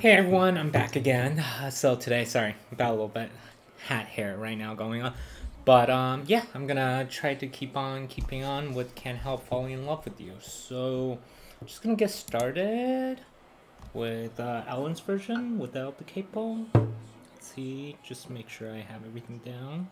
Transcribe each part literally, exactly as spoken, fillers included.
Hey everyone, I'm back again. Uh, so today, sorry, got a little bit hat hair right now going on. But um, yeah, I'm gonna try to keep on keeping on with Can't Help Falling in Love with You. So I'm just gonna get started with uh, Alan's version without the capo. Let's see, just make sure I have everything down.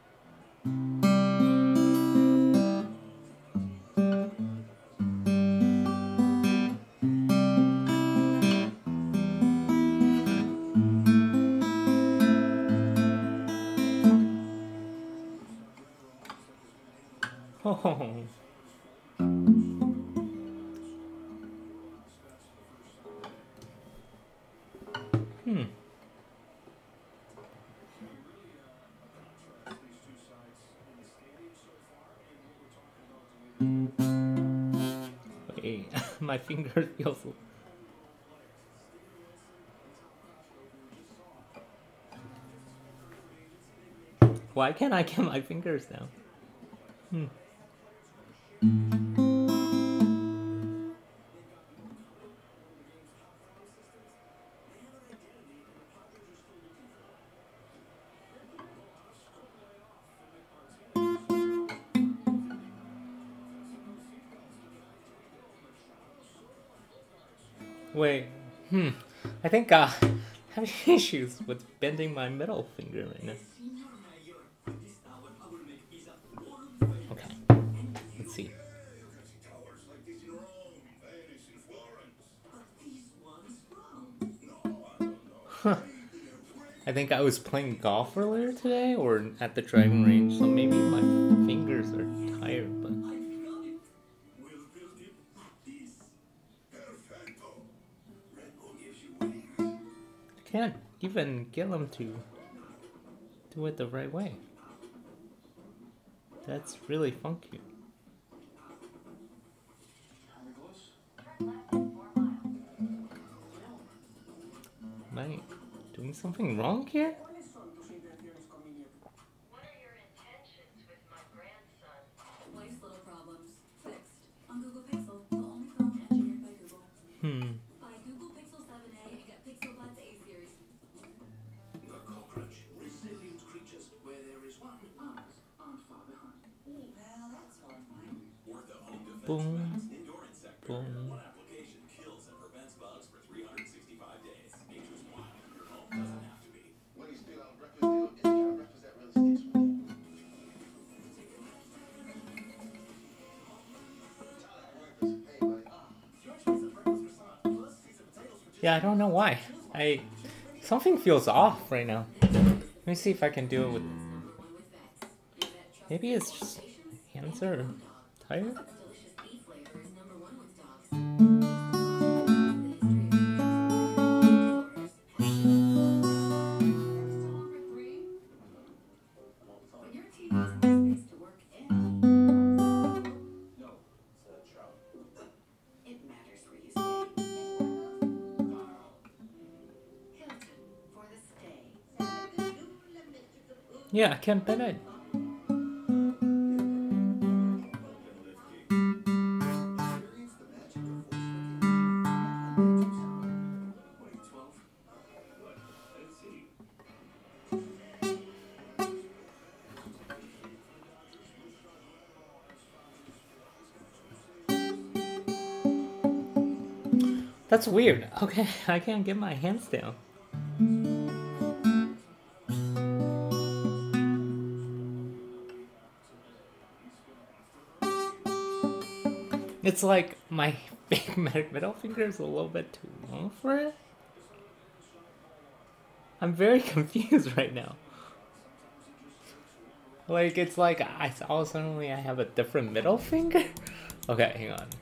Oh. Hmm. Wait, my finger feels. Why can't I get my fingers down? Hmm. Wait. Hmm. I think uh, I'm having issues with bending my middle finger right now. Okay. Let's see. Huh. I think I was playing golf earlier today or at the driving range, so maybe my fingers are tired, but I can't even get them to do it the right way. That's really funky. Am I doing something wrong here? What are your intentions with my grandson? Life's little problems fixed on Google Pixel, the only phone engineered by Google. Hmm. Buy Google Pixel seven A and get Pixel Buds A series. The cockroach, resilient creatures. Where there is one, others aren't far behind. Well, that's horrifying. Worth of home defense Boom. max. Indoor insect barrier. Boom. One application kills and prevents bugs for three hundred sixty-five days. Nature's wild. Your home doesn't have to be. When he's still on records deal, any kind of records that really sticks with me. Hey, buddy. Yeah, I don't know why. I something feels off right now. Let me see if I can do it with. Maybe it's just my hands are tired. Delicious beef flavor is number one with dogs. When your T V has space to work in, No, it's a trout. it matters where you stay. Hilton for the stay. Yeah, I can't bet it. Experience the magic of voice recognition. What are you, twelve? What? Let's see. That's weird. Okay, I can't get my hands down. It's like my big middle finger is a little bit too long for it. I'm very confused right now. Like, it's like I all suddenly I have a different middle finger. Okay, hang on.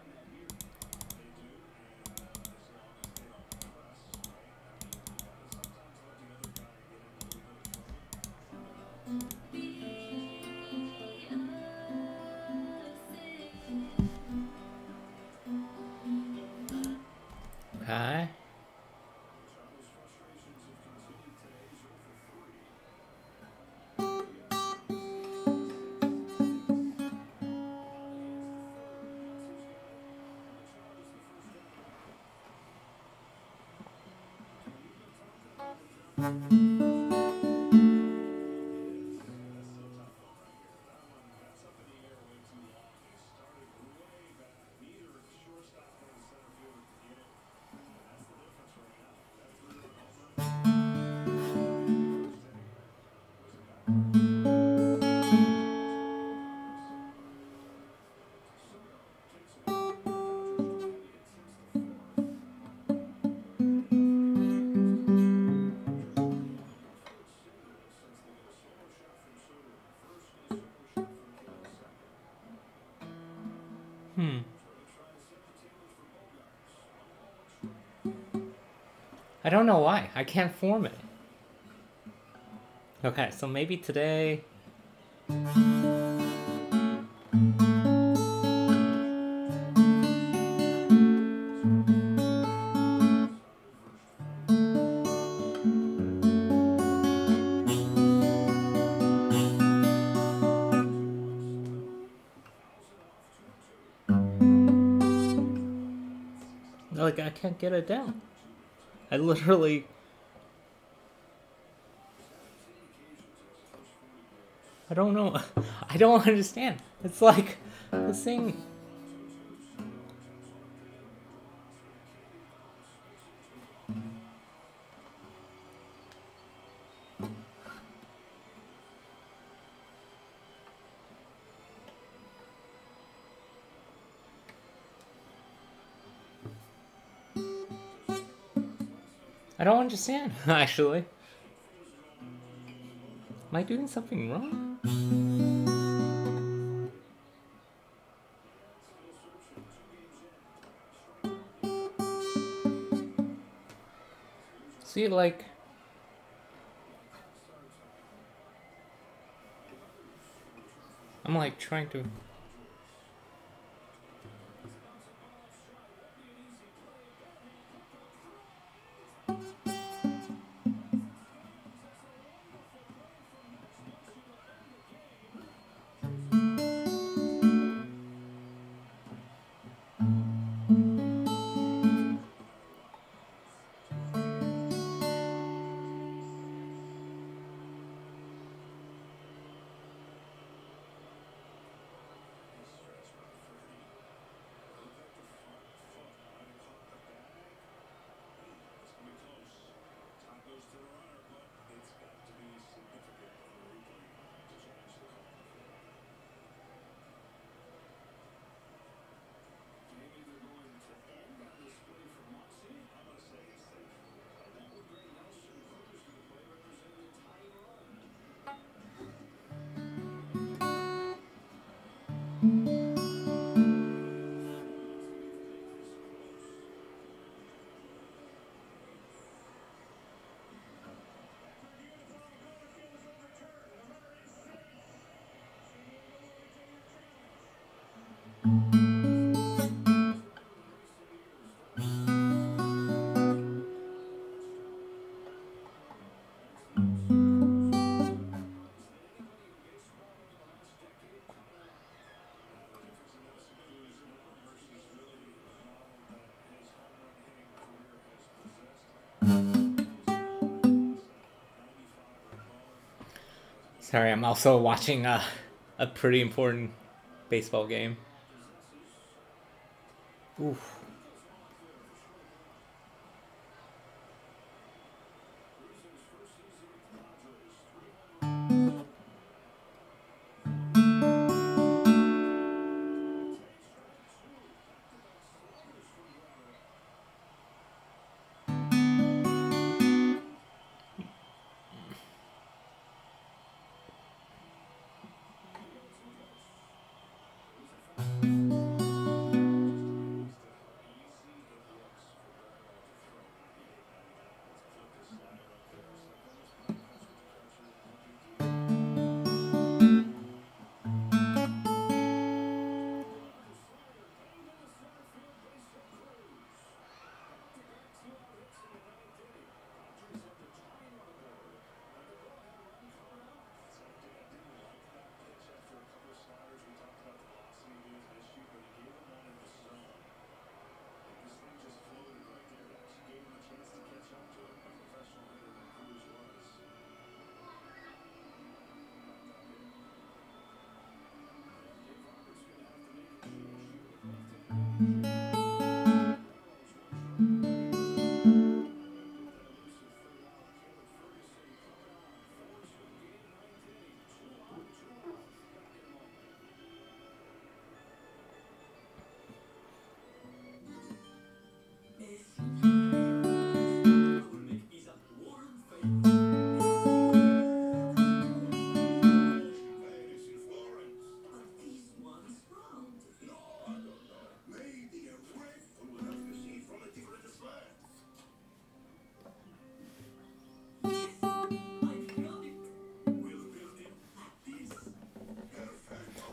Okay. Hmm. I don't know why. I can't form it. Okay, so maybe today... Like, I can't get it down. I literally... I don't know. I don't understand. It's like the thing... I don't understand, actually. Am I doing something wrong? See, like... I'm like trying to... Sorry, I'm also watching a, a pretty important baseball game. Oof.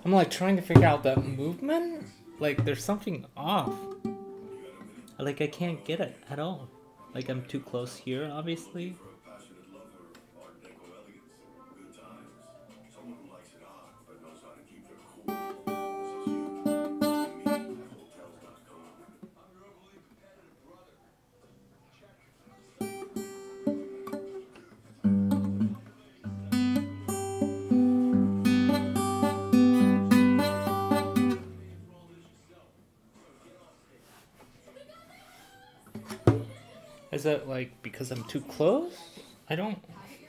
I'm like trying to figure out the movement. Like there's something off. Like I can't get it at all. Like I'm too close here, obviously. For a passionate lover of Art Deco elegance, good times. Someone who likes it hot but knows how to keep their cool. This is you. Me at hotels dot com. I'm your overly competitive brother. Is that like because I'm too close? I don't.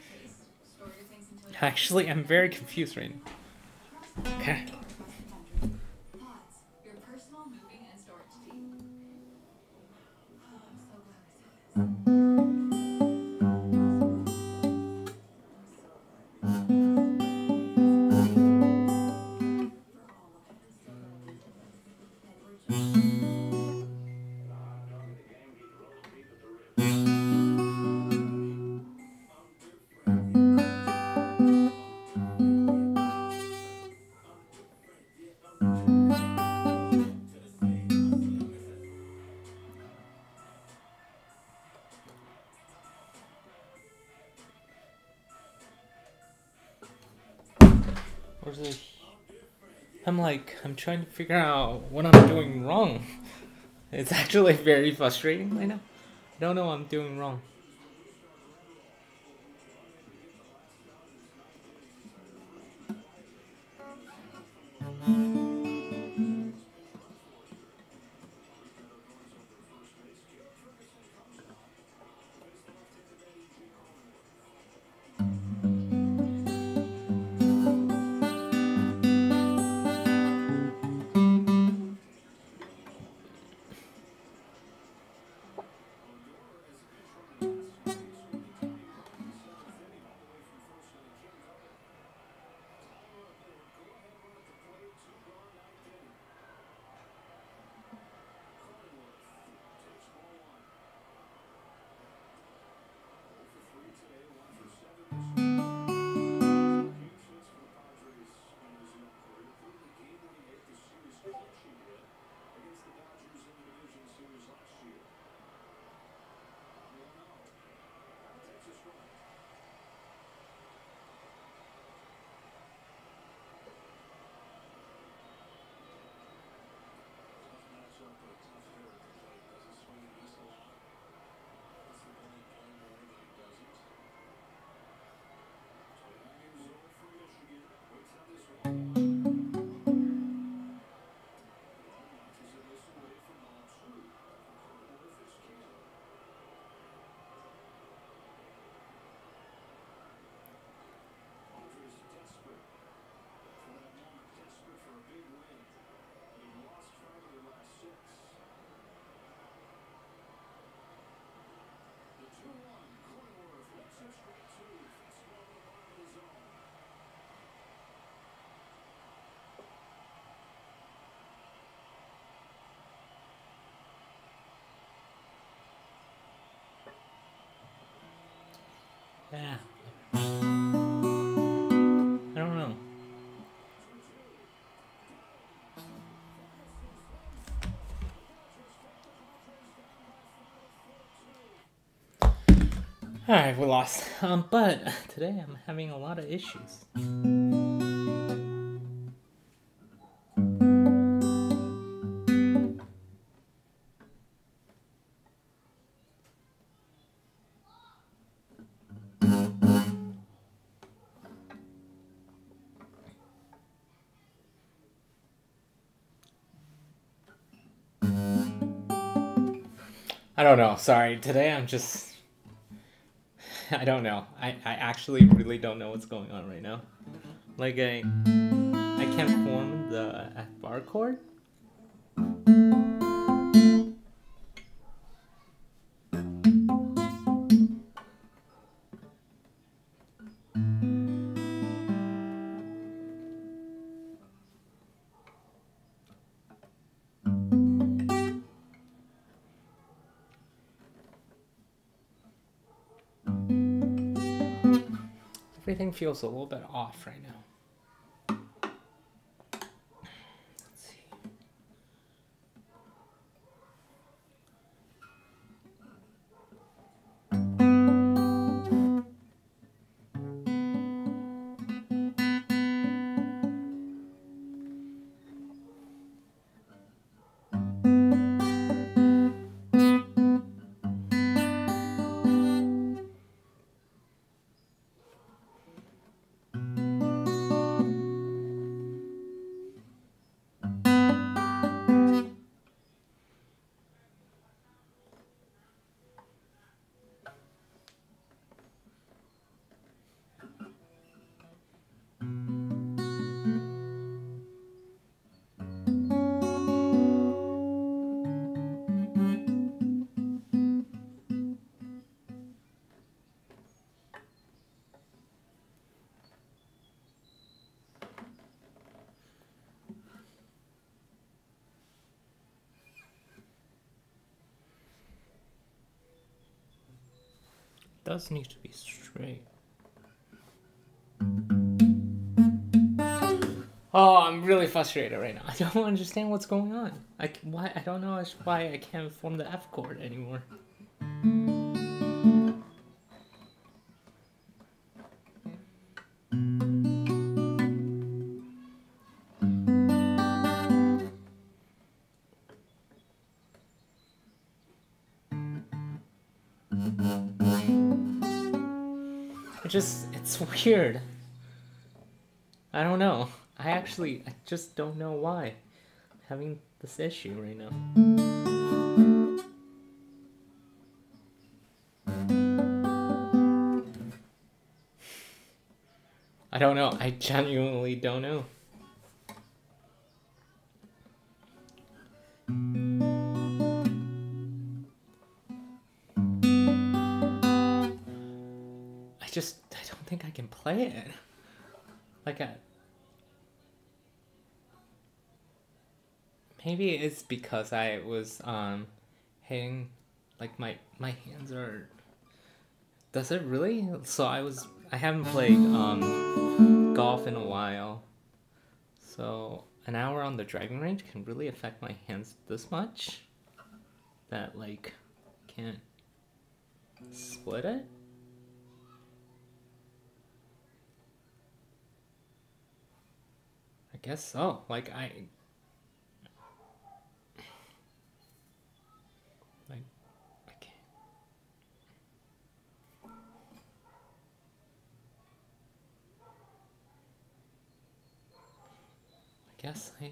Actually, I'm very confused right now. Okay. Pods, your personal moving and storage team. Oh, I'm so glad I said this. Where's the? I'm like, I'm trying to figure out what I'm doing wrong. It's actually very frustrating right now. I don't know what I'm doing wrong. Yeah. I don't know. Alright, we lost. Um, but today I'm having a lot of issues. I don't know. Sorry. Today I'm just... I don't know. I, I actually really don't know what's going on right now. Like, I, I can't form the F bar chord. Everything feels a little bit off right now. does need to be straight. Oh, I'm really frustrated right now. I don't understand what's going on. I why I don't know why I can't form the F chord anymore. It just it's weird. I don't know. I actually, I just don't know why I'm having this issue right now. I don't know. I genuinely don't know. I just, I don't think I can play it. Like I... Maybe it's because I was um hitting, like my my hands are. Does it really? So I was I haven't played um golf in a while. So an hour on the driving range can really affect my hands this much that like can't split it. I guess so. Like I. Like, I can't. I guess I.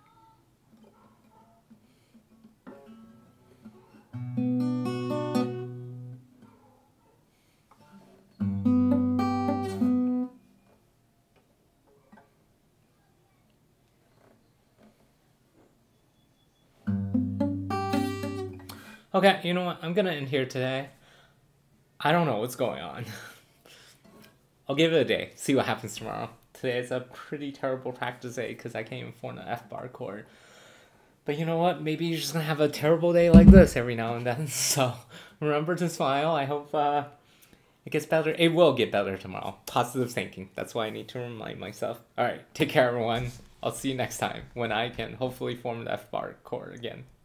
Okay, you know what? I'm gonna end here today. I don't know what's going on. I'll give it a day, see what happens tomorrow. Today is a pretty terrible practice day because I can't even form the F bar chord. But you know what? Maybe you're just gonna have a terrible day like this every now and then. So remember to smile. I hope uh, it gets better. It will get better tomorrow. Positive thinking. That's why I need to remind myself. All right, take care, everyone. I'll see you next time when I can hopefully form the F bar chord again.